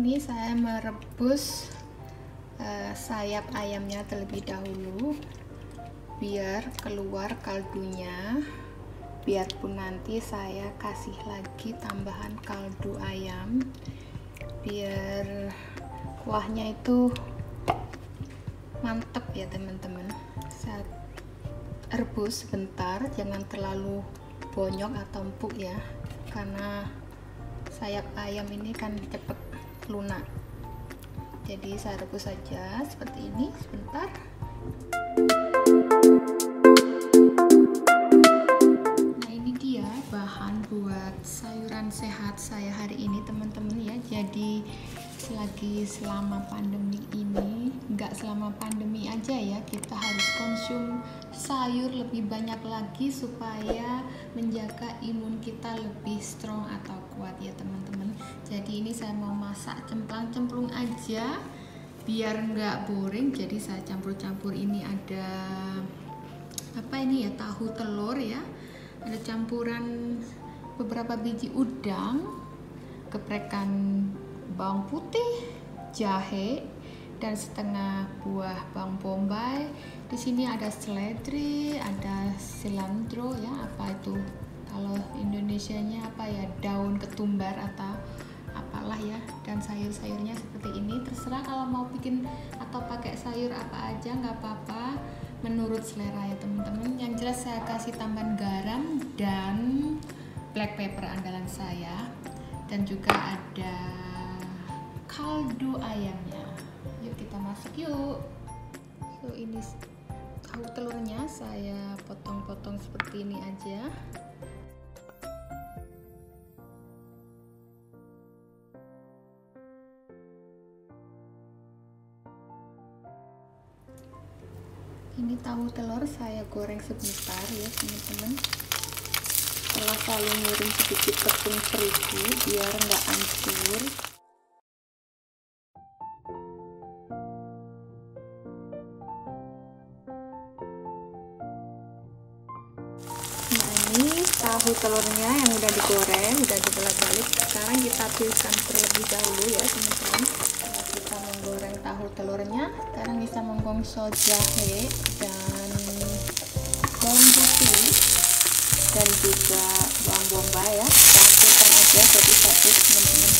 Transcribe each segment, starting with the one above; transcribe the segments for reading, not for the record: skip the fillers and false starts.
Ini saya merebus sayap ayamnya terlebih dahulu biar keluar kaldunya, biarpun nanti saya kasih lagi tambahan kaldu ayam biar kuahnya itu mantep ya teman-teman. Saya rebus sebentar, jangan terlalu bonyok atau empuk ya, karena sayap ayam ini kan cepet lunak. Jadi saya rebus saja seperti ini sebentar. Nah, ini dia bahan buat sayuran sehat saya hari ini teman-teman ya. Jadi selama pandemi ini, nggak selama pandemi aja ya, kita harus konsum sayur lebih banyak lagi supaya menjaga imun kita lebih strong atau kuat ya teman-teman. Jadi ini saya mau masak cemplang-cemplung aja biar nggak boring. Jadi saya campur-campur, ini ada apa ini ya, tahu telur ya, ada campuran beberapa biji udang, geprekan bawang putih, jahe, dan setengah buah bawang bombay. Di sini ada seledri, ada cilantro ya, apa itu kalau Indonesianya apa ya, daun ketumbar atau apalah ya. Dan sayur-sayurnya seperti ini, terserah kalau mau bikin atau pakai sayur apa aja nggak apa-apa, menurut selera ya teman-teman. Yang jelas saya kasih tambahan garam dan black pepper andalan saya, dan juga ada kaldu ayamnya. Yuk kita masak yuk. So ini tahu telurnya saya potong-potong seperti ini aja. Ini tahu telur saya goreng sebentar ya teman-teman. Setelah selalu ngirim sedikit tepung terigu biar nggak hancur. Nah, ini tahu telurnya yang udah digoreng, udah dibolak-balik. Sekarang kita pilihkan terlebih dahulu ya teman-teman. Setelah kita menggoreng tahu telurnya, sekarang bisa menggongso jahe dan bawang putih dan juga bawang bombay ya. Campurkan aja jadi satu teman-teman.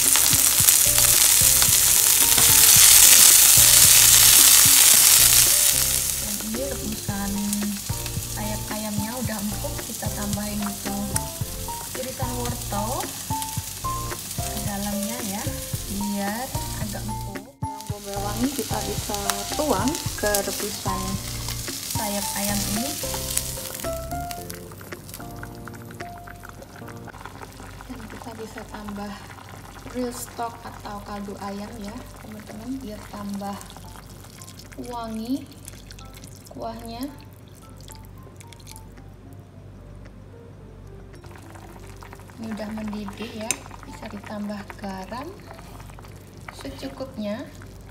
Dan ini rebusan sayap ayamnya udah empuk, kita tambahin itu irisan wortel ke dalamnya ya biar agak empuk. Bawang bombay wangi kita bisa tuang ke rebusan sayap ayam ini. Dan kita bisa tambah real stock atau kaldu ayam ya teman-teman, biar tambah wangi kuahnya. Ini udah mendidih ya, bisa ditambah garam secukupnya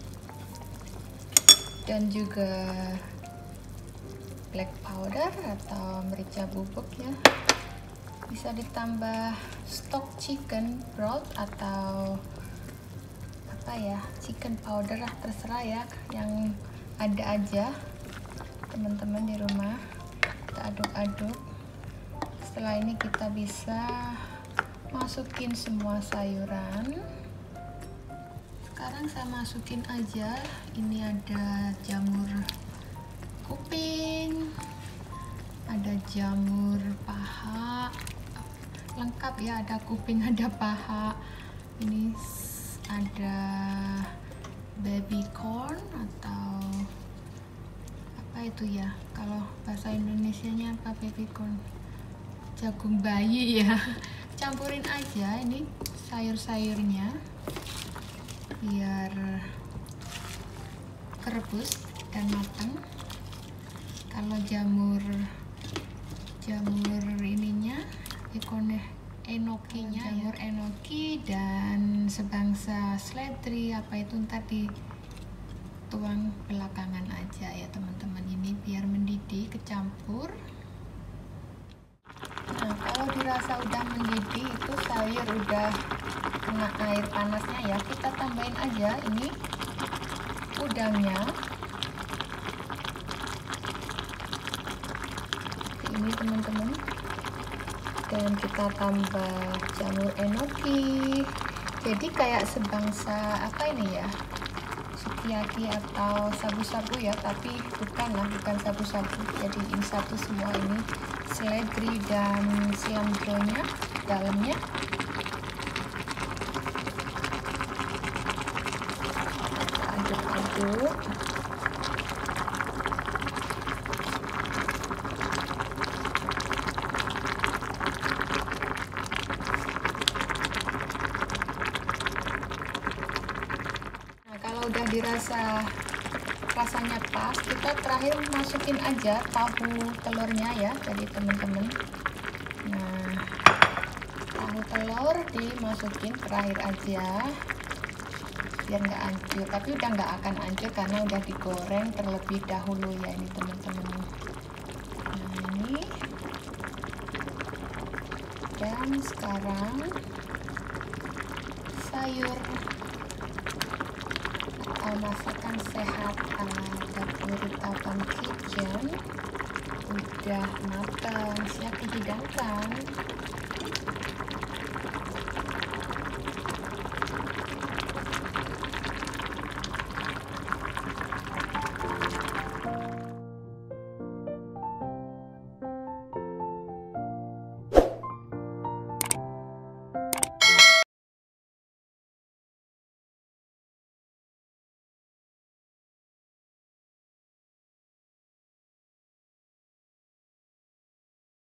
dan juga black powder atau merica bubuk ya. Bisa ditambah stock chicken broth atau apa ya, chicken powder lah, terserah ya yang ada aja teman-teman di rumah. Kita aduk-aduk. Setelah ini kita bisa masukin semua sayuran. Sekarang saya masukin aja, ini ada jamur kuping, ada jamur paha, lengkap ya, ada kuping, ada paha. Ini ada baby corn atau apa itu ya, kalau bahasa Indonesianya apa, baby corn, jagung bayi ya. Campurin aja ini sayur-sayurnya biar kerebus dan matang. Kalau jamur ininya enokinya, jamur enoki dan sebangsa seledri apa itu ntar dituang belakangan aja ya teman-teman. Ini biar mendidih kecampur. Nah, kalau dirasa udah mendidih, itu sayur udah kena air panasnya ya, kita tambahin aja ini udangnya. Ini teman-teman, dan kita tambah jamur enoki. Jadi kayak sebangsa apa ini ya, sukiyaki atau sabu-sabu ya, tapi bukan sabu-sabu. Jadi ini satu semua, ini seledri dan cilantro-nya dalamnya. Aduk-aduk. Kalau udah dirasa rasanya pas, kita terakhir masukin aja tahu telurnya ya, jadi teman-teman. Nah, tahu telur dimasukin terakhir aja biar nggak hancur, tapi udah nggak akan hancur karena udah digoreng terlebih dahulu ya ini teman-teman. Nah ini, dan sekarang sayur masakan sehat ala dapur Tapan Kitchen udah matang, siap dihidangkan.